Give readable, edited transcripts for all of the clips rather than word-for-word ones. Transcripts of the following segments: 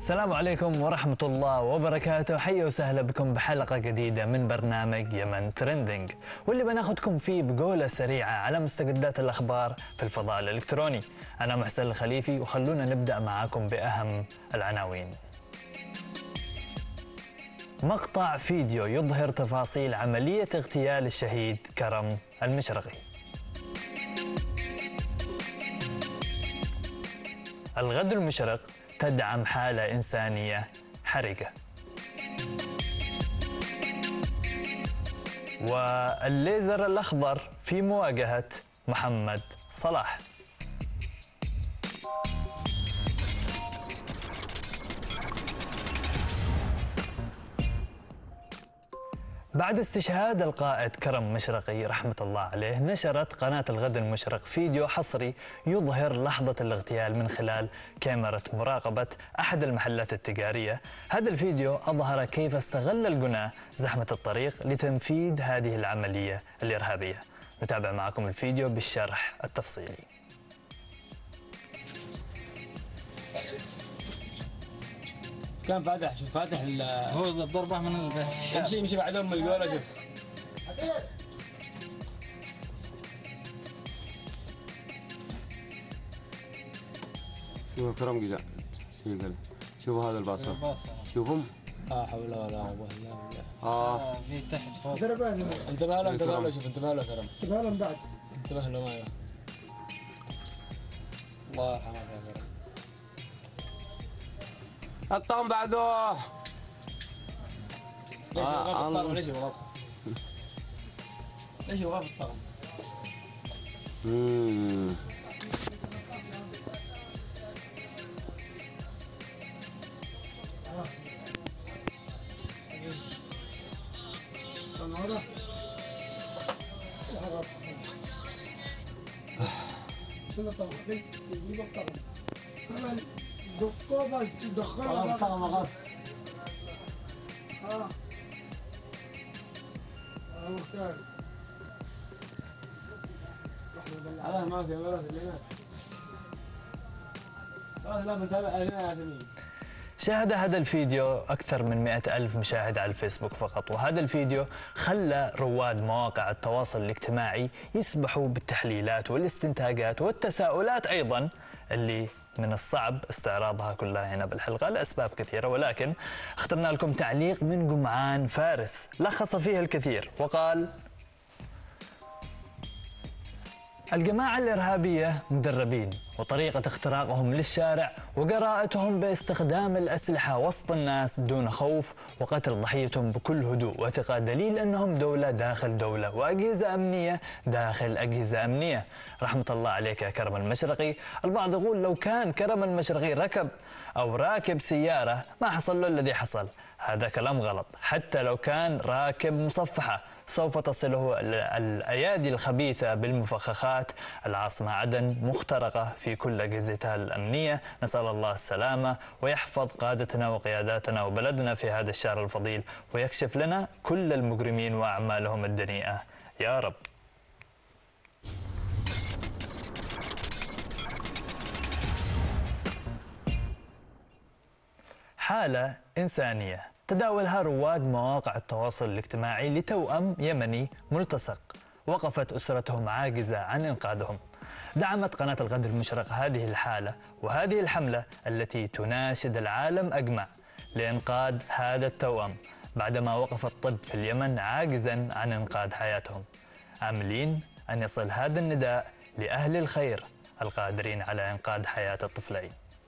السلام عليكم ورحمة الله وبركاته. حيا وسهلا بكم بحلقة جديدة من برنامج يمن ترندنج، واللي بناخدكم فيه بجولة سريعة على مستجدات الأخبار في الفضاء الإلكتروني. أنا محسن الخليفي، وخلونا نبدأ معاكم بأهم العناوين. مقطع فيديو يظهر تفاصيل عملية اغتيال الشهيد كرم المشرقي. الغد المشرق تدعم حالة إنسانية حرجة. والليزر الأخضر في مواجهة محمد صلاح. بعد استشهاد القائد كرم مشرقي رحمة الله عليه، نشرت قناة الغد المشرق فيديو حصري يظهر لحظة الاغتيال من خلال كاميرا مراقبة أحد المحلات التجارية. هذا الفيديو أظهر كيف استغل الجناة زحمة الطريق لتنفيذ هذه العملية الإرهابية. نتابع معكم الفيديو بالشرح التفصيلي. كان فاتح، شوف فاتح هو الضربة من يمشي بعد ام القولة. شوف شوفوا كرم قزع. شوفوا هذا الباصر، شوفهم. لا حول ولا قوة الا بالله. في تحت فوق. انتبه له شوف، انتبه له كرم، انتبه له بعد، انتبه له معي. الله يرحمه يا كرم. الطعم بعده. ليش وقف الطعم؟ ليش وقف الطعم؟ شنو طبعا يجيب الطعم كمان دكتور تدخلها الطعم غلط. مختار على ما في ولا في خلاص. لا بنتابع هنا ثاني. شاهد هذا الفيديو أكثر من 100,000 مشاهد على الفيسبوك فقط، وهذا الفيديو خلى رواد مواقع التواصل الاجتماعي يسبحوا بالتحليلات والاستنتاجات والتساؤلات أيضا، اللي من الصعب استعراضها كلها هنا بالحلقة لأسباب كثيرة، ولكن اخترنا لكم تعليق من جمعان فارس لخص فيه الكثير وقال: الجماعة الإرهابية مدربين، وطريقة اختراقهم للشارع وجراءتهم باستخدام الأسلحة وسط الناس دون خوف وقتل ضحيتهم بكل هدوء وثقة دليل أنهم دولة داخل دولة وأجهزة أمنية داخل أجهزة أمنية. رحمة الله عليك يا كرم المشرقي. البعض يقول لو كان كرم المشرقي ركب أو راكب سيارة ما حصل له الذي حصل. هذا كلام غلط. حتى لو كان راكب مصفحة سوف تصله الأيادي الخبيثة بالمفخخات. العاصمة عدن مخترقة في كل أجهزتها الأمنية. نسأل الله السلامة ويحفظ قادتنا وقياداتنا وبلدنا في هذا الشهر الفضيل، ويكشف لنا كل المجرمين وأعمالهم الدنيئة يا رب. حالة إنسانية تداولها رواد مواقع التواصل الاجتماعي لتوأم يمني ملتصق وقفت أسرتهم عاجزة عن إنقاذهم. دعمت قناة الغد المشرق هذه الحالة وهذه الحملة التي تناشد العالم أجمع لإنقاذ هذا التوأم بعدما وقف الطب في اليمن عاجزا عن إنقاذ حياتهم، آملين أن يصل هذا النداء لأهل الخير القادرين على إنقاذ حياة الطفلين.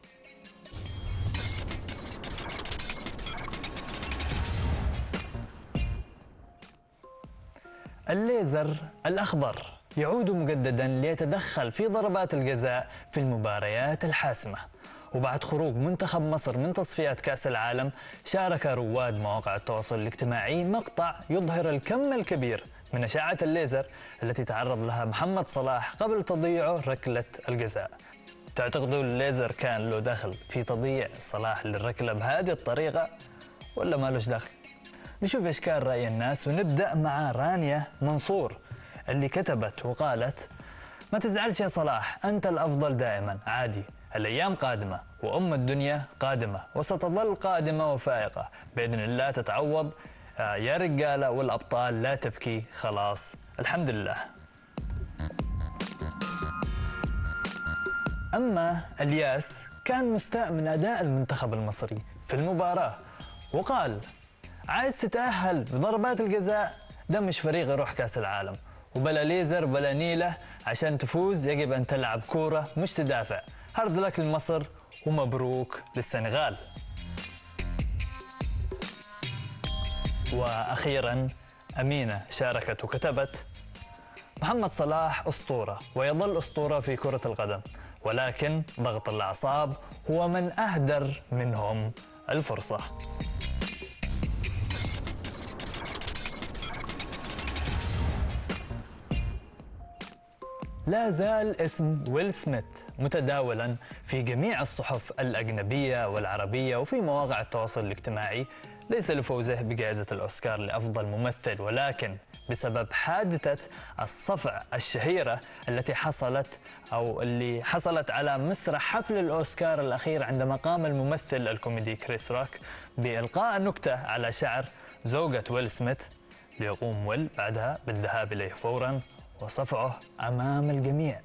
الليزر الأخضر يعود مجددا ليتدخل في ضربات الجزاء في المباريات الحاسمة. وبعد خروج منتخب مصر من تصفيات كأس العالم، شارك رواد مواقع التواصل الاجتماعي مقطع يظهر الكم الكبير من أشعة الليزر التي تعرض لها محمد صلاح قبل تضييعه ركلة الجزاء. تعتقدوا الليزر كان له دخل في تضييع صلاح للركلة بهذه الطريقة ولا ما لهش دخل؟ نشوف إيش كان رأي الناس، ونبدأ مع رانيا منصور اللي كتبت وقالت: ما تزعلش يا صلاح، أنت الأفضل دائما، عادي، الأيام قادمة الدنيا قادمة وستظل قادمة وفائقة بإذن الله تتعوض. يا رجالة والأبطال لا تبكي، خلاص الحمد لله. أما الياس كان مستاء من أداء المنتخب المصري في المباراة، وقال عايز تتأهل بضربات الجزاء، ده مش فريق يروح كأس العالم، وبلا ليزر بلا نيلة، عشان تفوز يجب أن تلعب كورة مش تدافع. هارد لك لمصر ومبروك للسنغال. وأخيرا أمينة شاركت وكتبت: محمد صلاح أسطورة ويظل أسطورة في كرة القدم، ولكن ضغط الأعصاب هو من أهدر منهم الفرصة. لا زال اسم ويل سميث متداولا في جميع الصحف الأجنبية والعربية وفي مواقع التواصل الاجتماعي، ليس لفوزه بجائزة الأوسكار لأفضل ممثل، ولكن بسبب حادثة الصفع الشهيرة التي حصلت على مسرح حفل الأوسكار الأخير عندما قام الممثل الكوميدي كريس روك بإلقاء نكتة على شعر زوجة ويل سميث، ليقوم ويل بعدها بالذهاب إليه فوراً وصفعه أمام الجميع.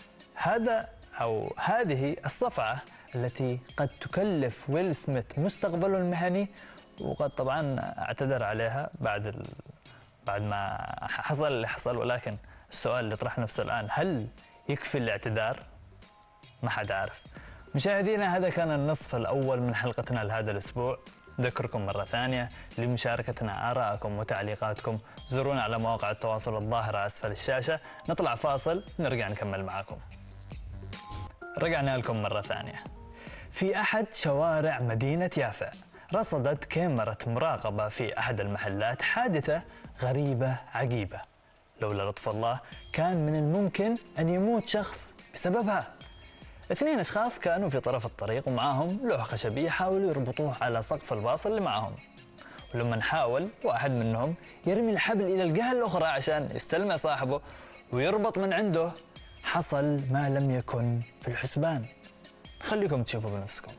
هذه الصفعة التي قد تكلف ويل سميث مستقبله المهني، وقد طبعا اعتذر عليها بعد ما حصل اللي حصل، ولكن السؤال اللي طرح نفسه الآن، هل يكفي الاعتذار؟ ما حد عارف. مشاهدينا، هذا كان النصف الأول من حلقتنا لهذا الأسبوع. أذكركم مرة ثانية لمشاركتنا آراءكم وتعليقاتكم، زورونا على مواقع التواصل الظاهرة أسفل الشاشة. نطلع فاصل نرجع نكمل معكم. رجعنا لكم مرة ثانية. في أحد شوارع مدينة يافع رصدت كاميرا مراقبة في أحد المحلات حادثة غريبة عجيبة، لولا لطف الله كان من الممكن أن يموت شخص بسببها. 2 أشخاص كانوا في طرف الطريق ومعهم لوح خشبي، حاولوا يربطوه على سقف الباص اللي معهم، ولما حاول واحد منهم يرمي الحبل إلى الجهة الأخرى عشان يستلمه صاحبه ويربط من عنده، حصل ما لم يكن في الحسبان. خليكم تشوفوا بنفسكم.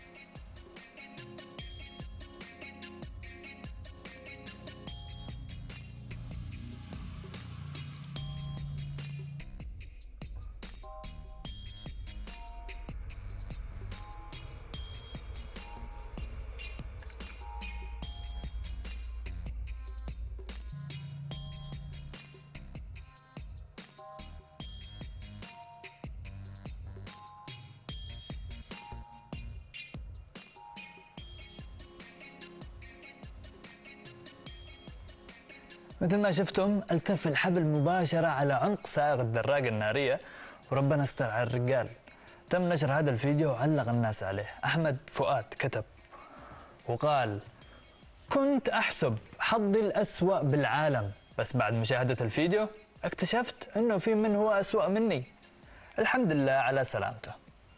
مثل ما شفتم التف الحبل مباشرة على عنق سائق الدراجة النارية، وربنا استر على الرجال. تم نشر هذا الفيديو وعلق الناس عليه. أحمد فؤاد كتب وقال: كنت أحسب حظي الأسوأ بالعالم، بس بعد مشاهدة الفيديو اكتشفت أنه في من هو أسوأ مني. الحمد لله على سلامته.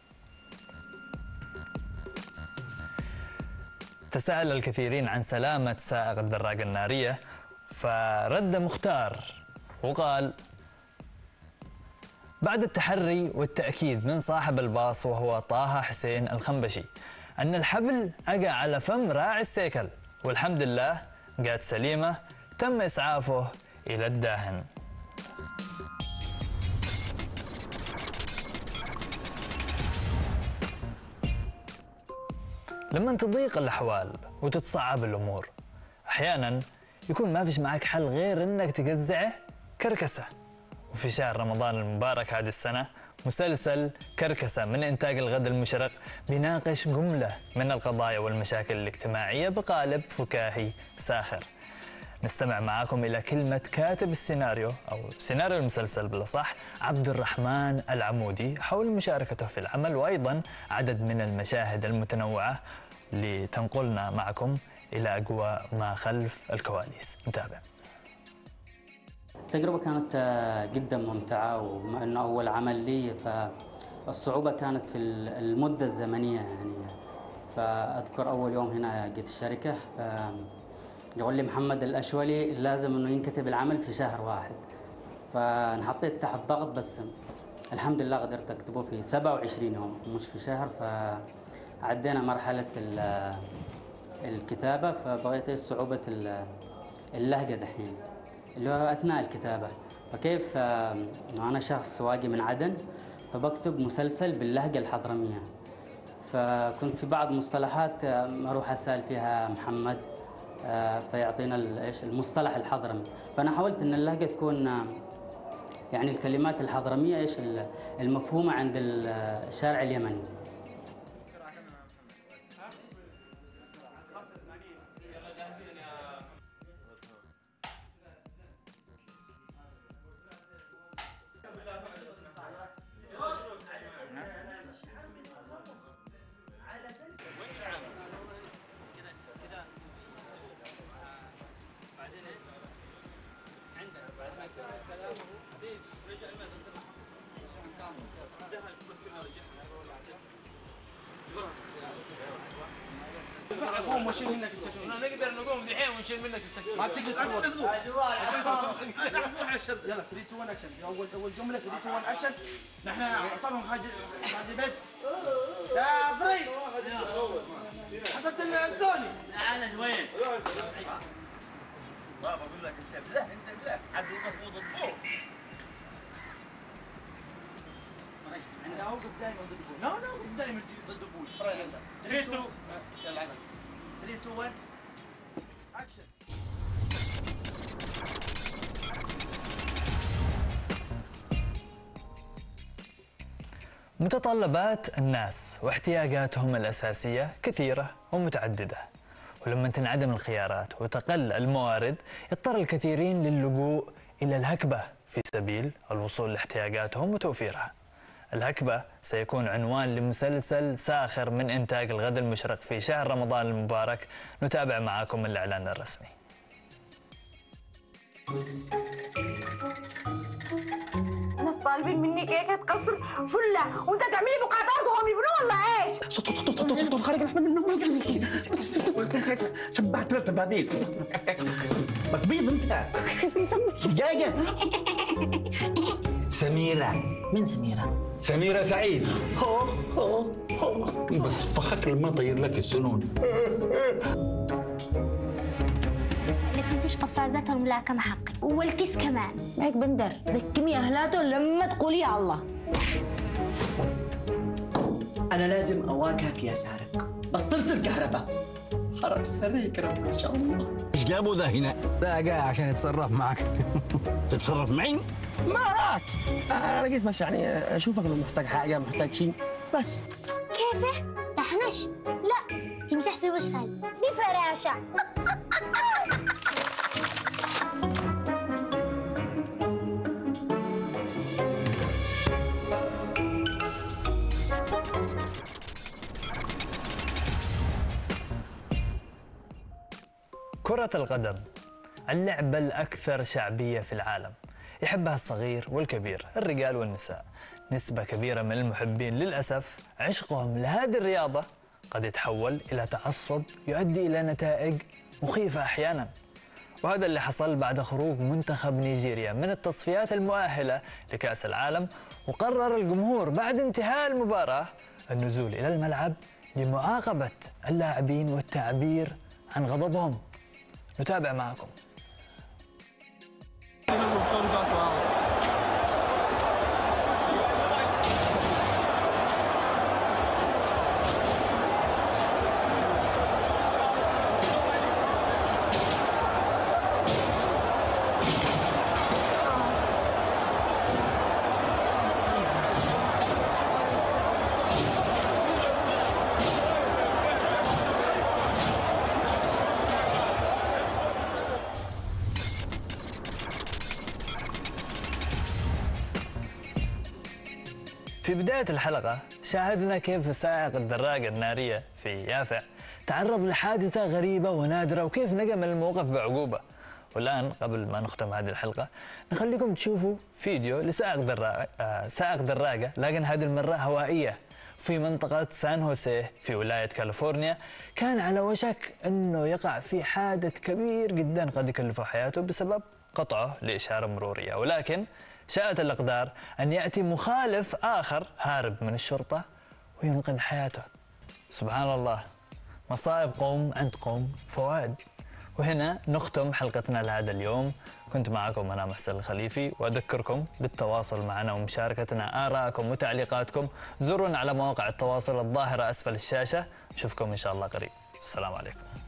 تساءل الكثيرين عن سلامة سائق الدراجة النارية، فرد مختار وقال: بعد التحري والتأكيد من صاحب الباص وهو طه حسين الخنبشي أن الحبل أقع على فم راعي السيكل، والحمد لله جات سليمة، تم إسعافه إلى الداهن. لما تضيق الأحوال وتتصعب الأمور، أحياناً يكون ما فيش معك حل غير إنك تجزعه كركسة. وفي شهر رمضان المبارك هذه السنة مسلسل كركسة من إنتاج الغد المشرق بيناقش جملة من القضايا والمشاكل الاجتماعية بقالب فكاهي ساخر. نستمع معاكم إلى كلمة كاتب السيناريو أو سيناريو المسلسل بالأصح، عبد الرحمن العمودي، حول مشاركته في العمل، وأيضا عدد من المشاهد المتنوعة لتنقلنا معكم إلى أجواء ما خلف الكواليس. نتابع. التجربة كانت جدا ممتعة، وبما أنه أول عمل لي فالصعوبة كانت في المدة الزمنية يعني. فأذكر أول يوم هنا جيت الشركة، يقول لي محمد الأشولي لازم أنه ينكتب العمل في شهر واحد، فانحطيت تحت ضغط، بس الحمد لله قدرت أكتبه في 27 يوم مش في شهر. فعدينا مرحلة الكتابة، فبغيت صعوبة اللهجة دحين اللي هو أثناء الكتابة. فكيف إنه أنا شخص واقي من عدن فبكتب مسلسل باللهجة الحضرمية، فكنت في بعض مصطلحات أروح أسأل فيها محمد فيعطينا ايش المصطلح الحضرمي. فأنا حاولت إن اللهجة تكون يعني الكلمات الحضرمية ايش المفهومة عند الشارع اليمني. قوم وشيل منك السكين. نقدر نقوم دحين ونشيل منك السكين. ما بتقدر تقول. يلا 3 2 1 اكشن. اول جمله 3 2 1 اكشن. نحن عصابهم حاج بيت. يا فريد. حسبت الزوني. تعال شويه. ما بقول لك انت بله عاد مضبوط الضوء. انا اوقف دائما ضد ابوي. لا اوقف دائما ضد ابوي. 3 2 يلا عمل 3 2 1 اكشن. متطلبات الناس واحتياجاتهم الأساسية كثيرة ومتعددة، ولما تنعدم الخيارات وتقل الموارد يضطر الكثيرين للجوء إلى الهكبة في سبيل الوصول لاحتياجاتهم وتوفيرها. الهكبة سيكون عنوان لمسلسل ساخر من إنتاج الغد المشرق في شهر رمضان المبارك. نتابع معكم الإعلان الرسمي. ناس طالبين مني كيكه تكسر فله وانت تعمل لي بقعات وهم يبنوا ولا ايش؟ خارج احنا من النوم شبعت رتب هذيك بتبيض انت دقايقة. سميرة. من سميرة؟ سميرة سعيد. هو بس فخك لما طير لك السنون. لا تنسيش قفازات الملاكمة حقي والكيس كمان. معك بندر دكمي اهلاته لما تقولي يا الله. انا لازم اواجهك يا سارق بس ترسل كهرباء. حرس هريك رب ان شاء الله. ايش جابوا ذا هنا؟ لا جاي عشان يتصرف معك. تتصرف معي؟ معك. انا جيت بس يعني اشوفك لو محتاج حاجه محتاج شيء بس. كيفه؟ تحنش؟ لا تمسح في وشها دي فراشة. كرة القدم اللعبة الأكثر شعبية في العالم، يحبها الصغير والكبير، الرجال والنساء. نسبة كبيرة من المحبين للأسف عشقهم لهذه الرياضة قد يتحول إلى تعصب يؤدي إلى نتائج مخيفة أحيانا. وهذا اللي حصل بعد خروج منتخب نيجيريا من التصفيات المؤهلة لكأس العالم، وقرر الجمهور بعد انتهاء المباراة النزول إلى الملعب لمعاقبة اللاعبين والتعبير عن غضبهم. نتابع معكم. في بداية الحلقة شاهدنا كيف سائق الدراجة النارية في يافع تعرض لحادثة غريبة ونادرة وكيف نجا من الموقف بعقوبة. والآن قبل ما نختم هذه الحلقة نخليكم تشوفوا فيديو لسائق دراجة لكن هذه المرة هوائية في منطقة سان هوسيه في ولاية كاليفورنيا. كان على وشك أنه يقع في حادث كبير جدا قد يكلفه حياته بسبب قطعه لإشارة مرورية، ولكن شاءت الأقدار أن يأتي مخالف آخر هارب من الشرطة وينقذ حياته. سبحان الله، مصائب قوم عند قوم فوائد. وهنا نختم حلقتنا لهذا اليوم. كنت معكم أنا محسن الخليفي، وأذكركم بالتواصل معنا ومشاركتنا آرائكم وتعليقاتكم. زورونا على مواقع التواصل الظاهرة أسفل الشاشة. نشوفكم إن شاء الله قريب. السلام عليكم.